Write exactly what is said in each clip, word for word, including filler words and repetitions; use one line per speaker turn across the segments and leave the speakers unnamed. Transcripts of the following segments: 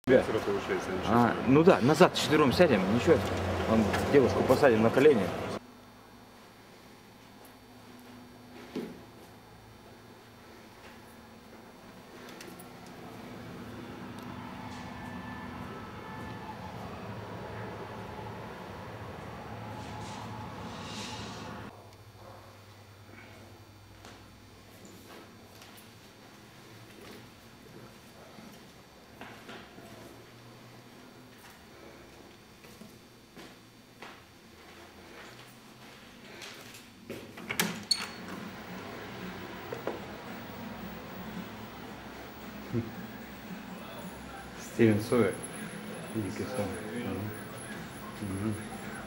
Получается,
а, ну да, назад четвером сядем, ничего. Он девушку посадим на колени. Стивен Сойер. Великий сон. Угу. Угу.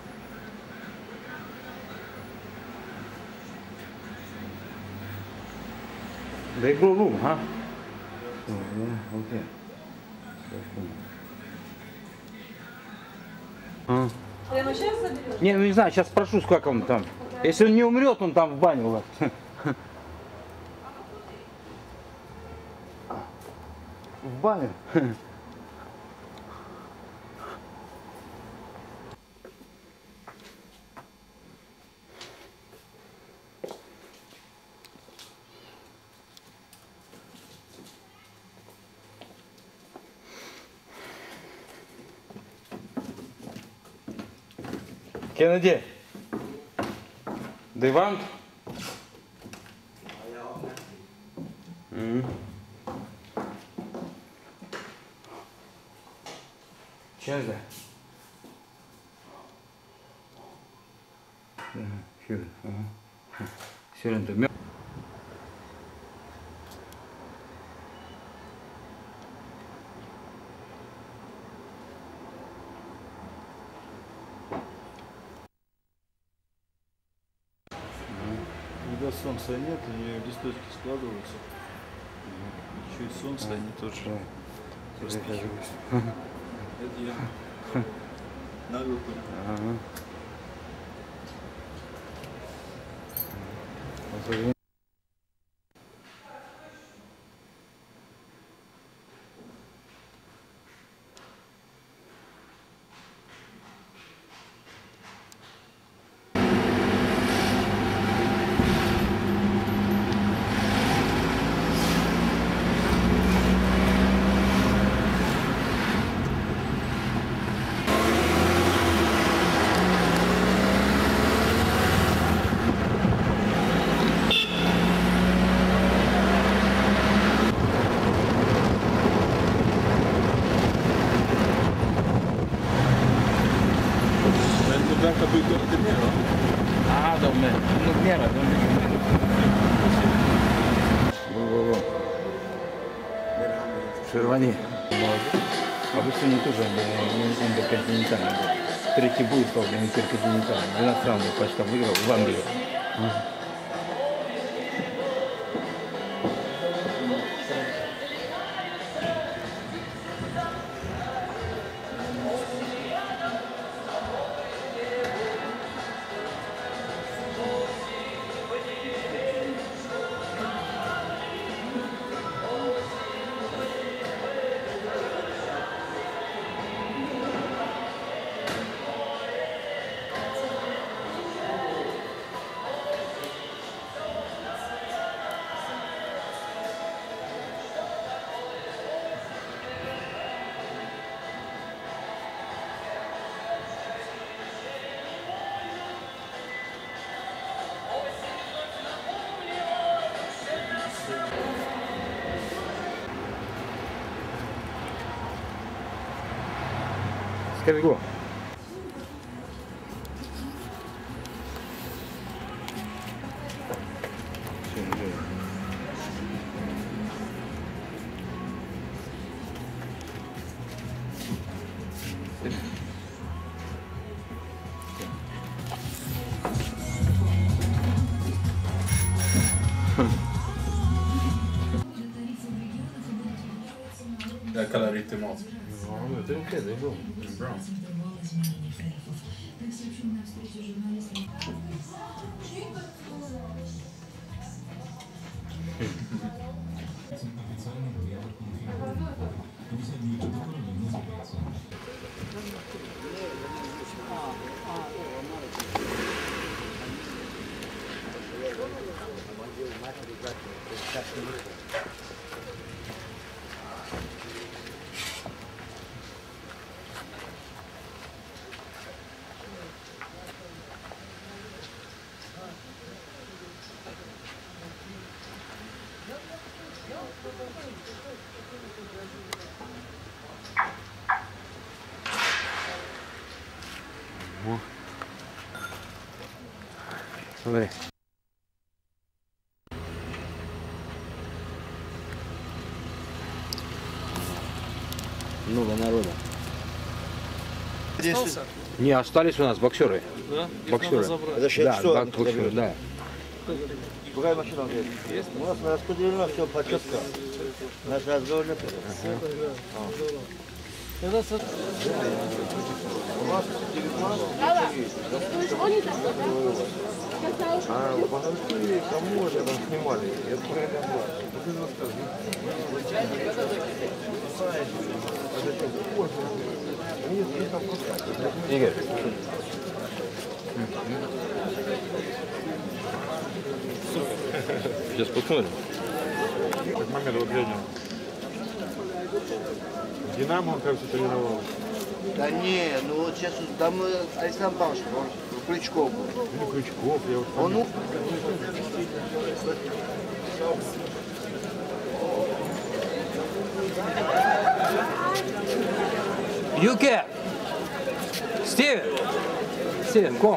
They go room, huh? Oh, yeah, okay. А.
Прямо сейчас заберешь?
Не, ну не знаю, сейчас спрошу, сколько он там. Если он не умрет, он там в бане у вас. В баню. Kennedy, do you want? Mm. Cheers there. Uh, sure. Uh-huh. Sure, and the milk.
Когда солнца нет, и листочки складываются. Чуть солнца, они тоже распихиваются. Это я на руку. Verkar bygga lite mer va?
Ja, de är nog mera. De är Во-во-во. Шервани. Обычно не тоже интерконтинентальный. Третий бой стал для интерконтинентальный. двенадцать раундов почти выиграл в Англии. Скажи го.
Jag kallar det riktig mat.
Ja, men det är okej, det är bra.
Det är bra.
О. Смотри. Много народа. Не, остались у нас боксеры.
Да?
Боксеры.
Это сейчас
Да,
что?
да, боксеры, да.
Какая машина есть? Есть? У нас распределено все по четко. Наш разговор не А, вы подошли, кому это там снимали? Я проверял.
Игорь. Сейчас посмотрим.
Как момент вот Ленина. Динамо он, кажется, тренировал.
Да не, ну вот сейчас там Александр Павлович, он Крючков был.
Ну, Крючков, я вот
Он ну,
You can. Steven. Steven, come.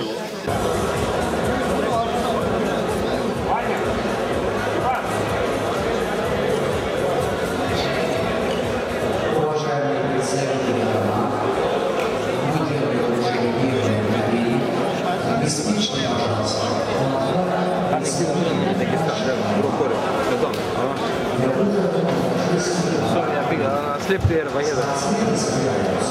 Уважаемые представители команд, будьте добры, обеспечьте, пожалуйста,
Slipper, vad heter det?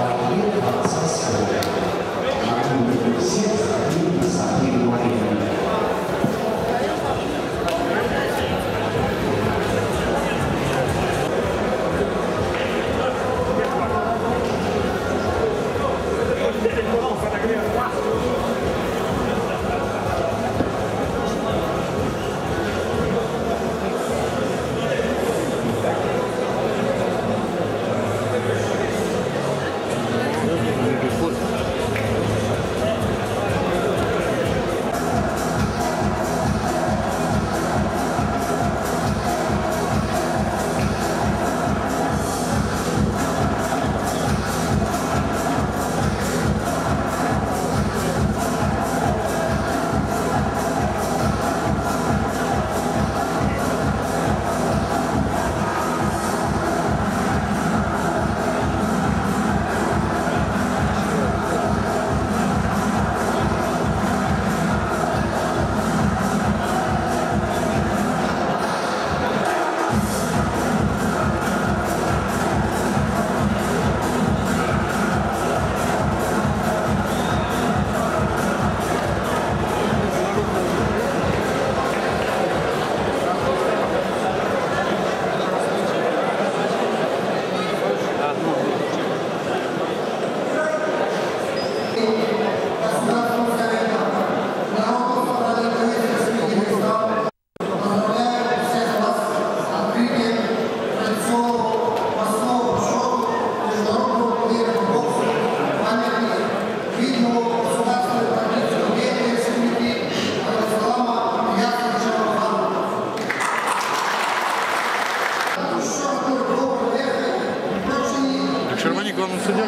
Шермани главный судья?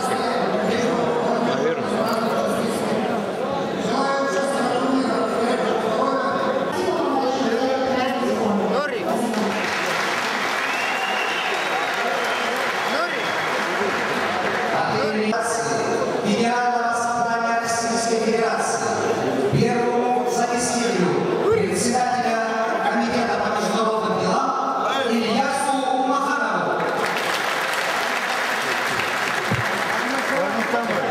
Наверное.
Генерального собрания Российской Федерации, первому заместителю председателя Комитета по международным делам Ильясу Маханову.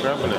Да, бля.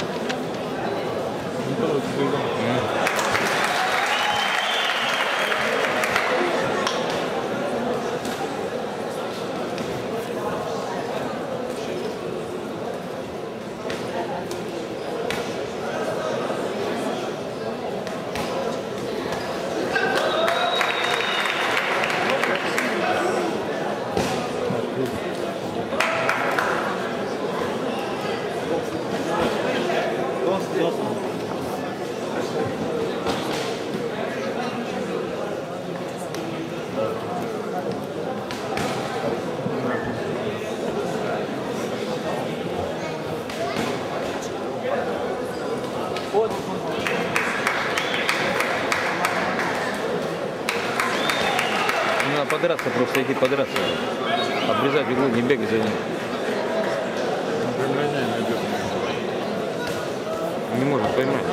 Надо подраться, просто идти подраться. Обрезать углы, не бегать за ним. Не может поймать.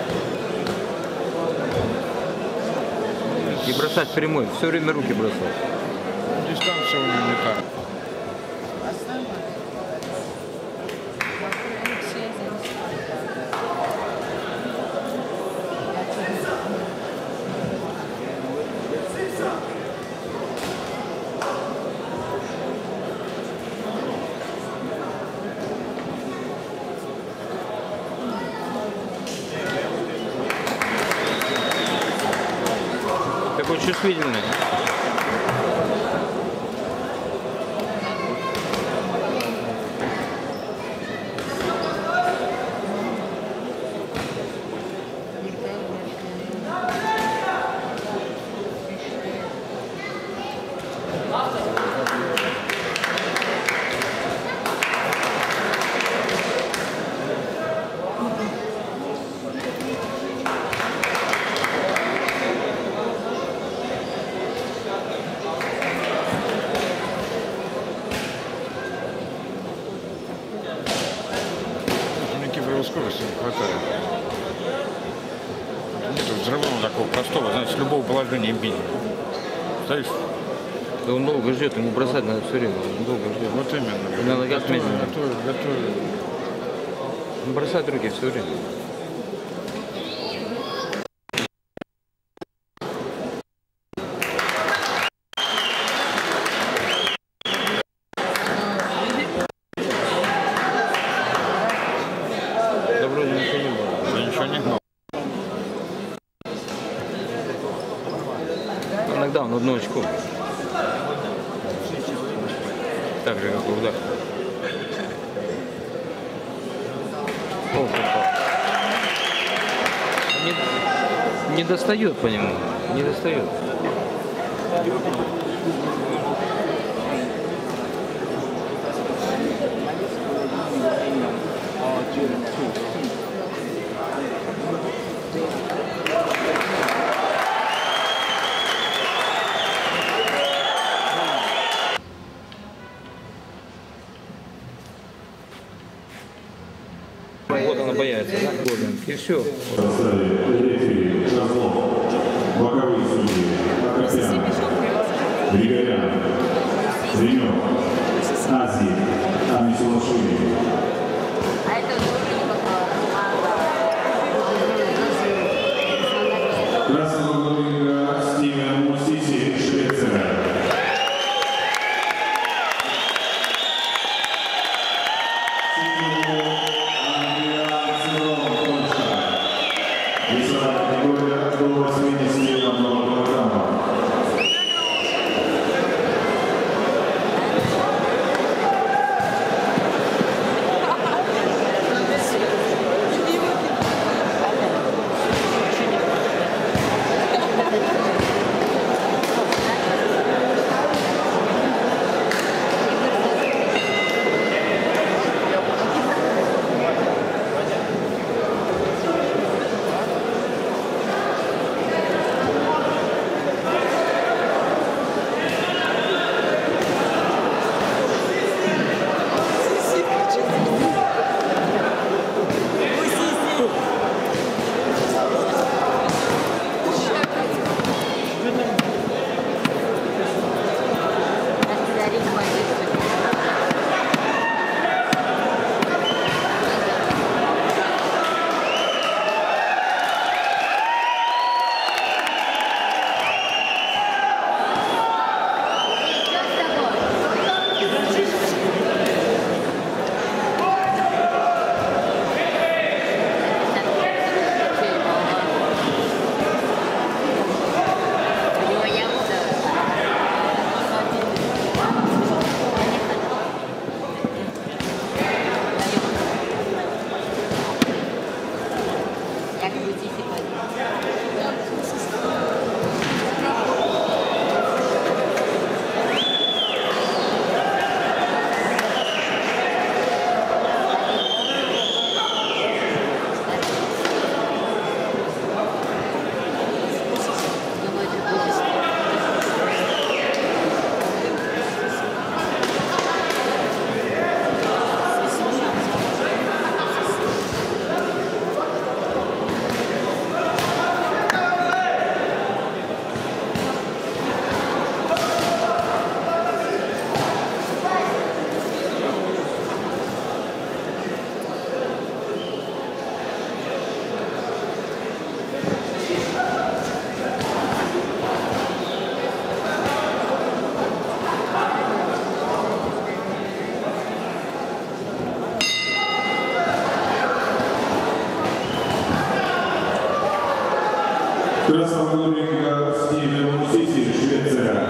И бросать прямой, все время руки бросать.
Дистанция у него не так.
Такой чувствительный.
Скорости не хватает. Нет взрывного такого простого, знаете, с любого положения бить. Стоишь?
Да он долго ждет, ему бросать надо все время, он долго ждет.
Вот именно.
На ногах медленно.
Готовы, готовы.
Он бросает руки все время. Да вроде ничего не было.
Да ничего не было.
Иногда он одно очко. Так же, как и удар. О, попал. Не, не достает по нему. Не достает. Вот она бояется, да? Вот он. И все.
Боковые судьи, Акопян, Григорян, Зренев, Азии, Амисулашвили. Красного главника Стивен Мусиси, Швеция. Красного ринга Стивен Мусиси, Швеция.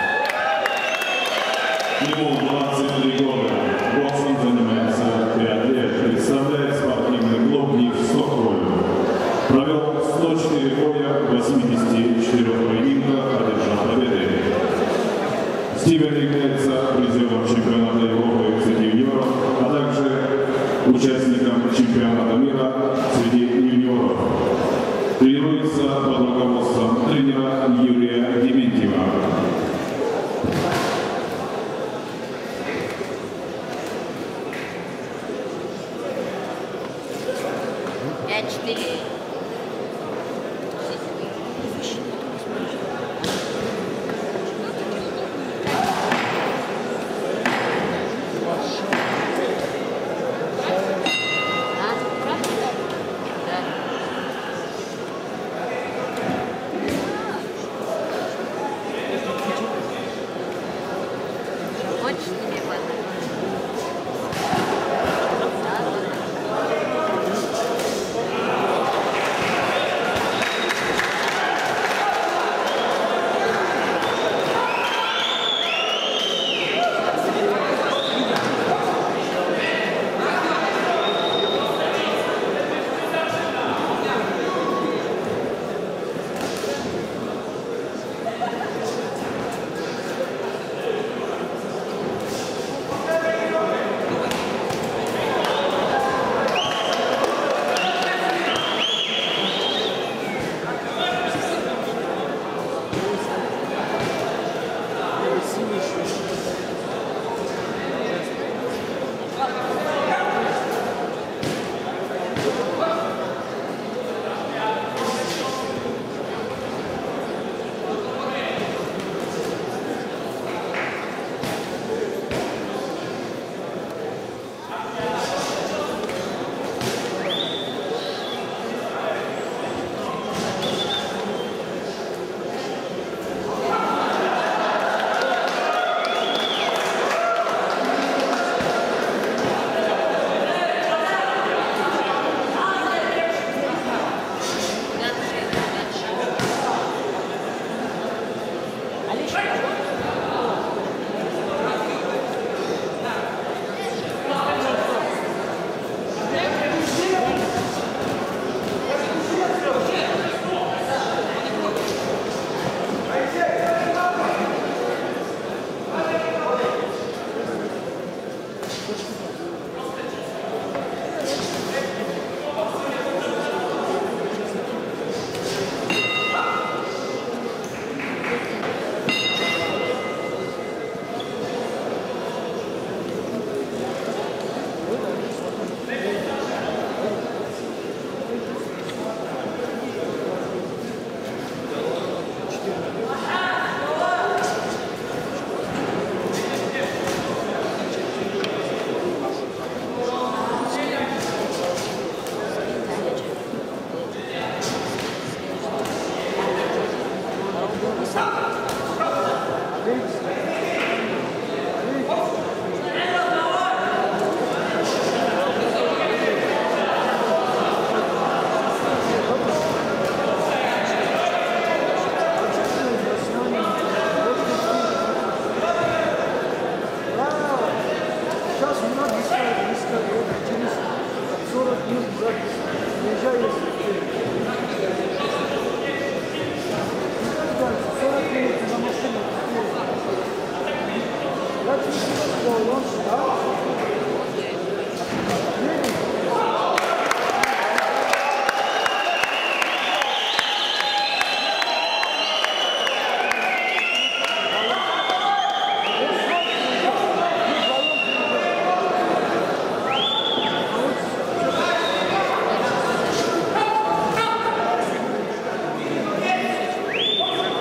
Ему двадцать три года. Боксом занимается пять лет. Представляет спортивный клуб «Ник Стокгольм». Провел сто четыре боя в восьмидесяти четырёх поединках, одержал победы. Стивен является призером чемпионата Европы среди юниоров, а также участником чемпионата мира среди юниоров. Тренируется под руководством тренера Юрия Дементьева.
пять-четыре.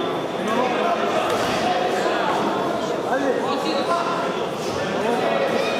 Allez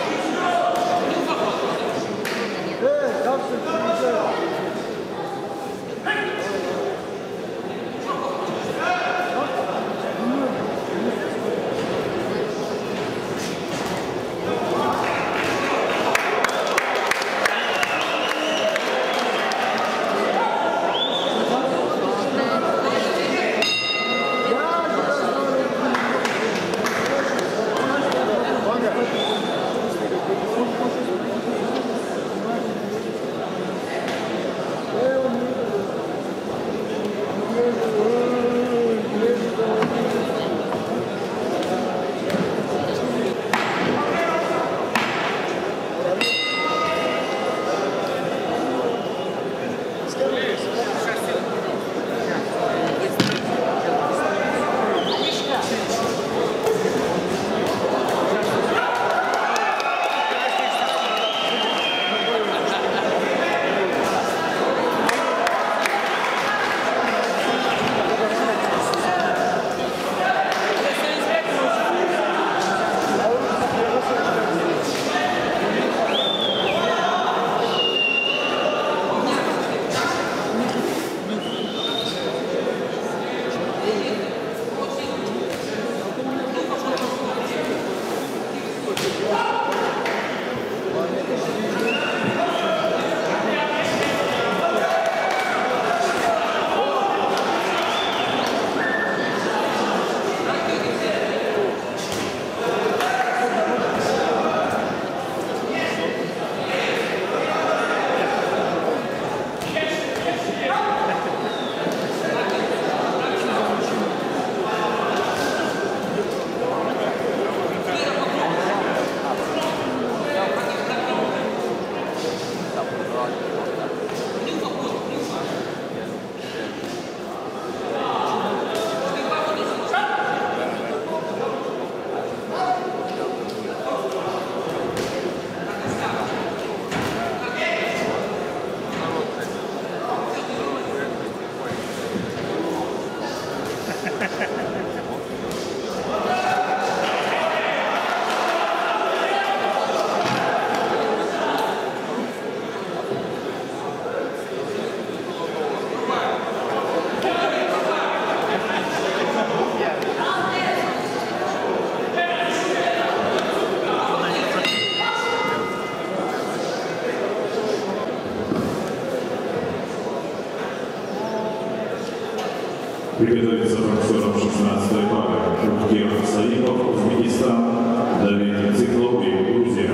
Приготовиться боксерам шестнадцатой пары. Ухтер Саипов, Узбекистан, Давид Циклов, Грузия.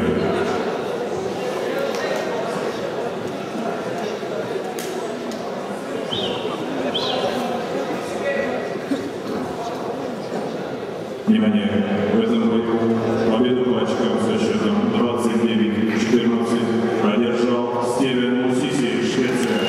Внимание! В этом бою победу по очкам со счетом двадцать девять четырнадцать одержал Стивен Мусиси, Швеция.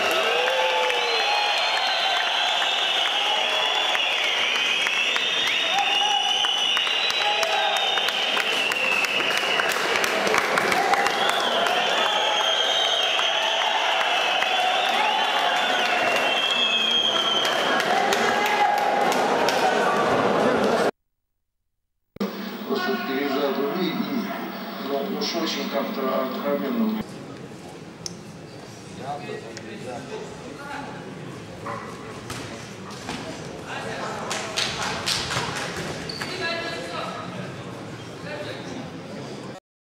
Просто переезжал другие дни, но уж очень как-то откровенно.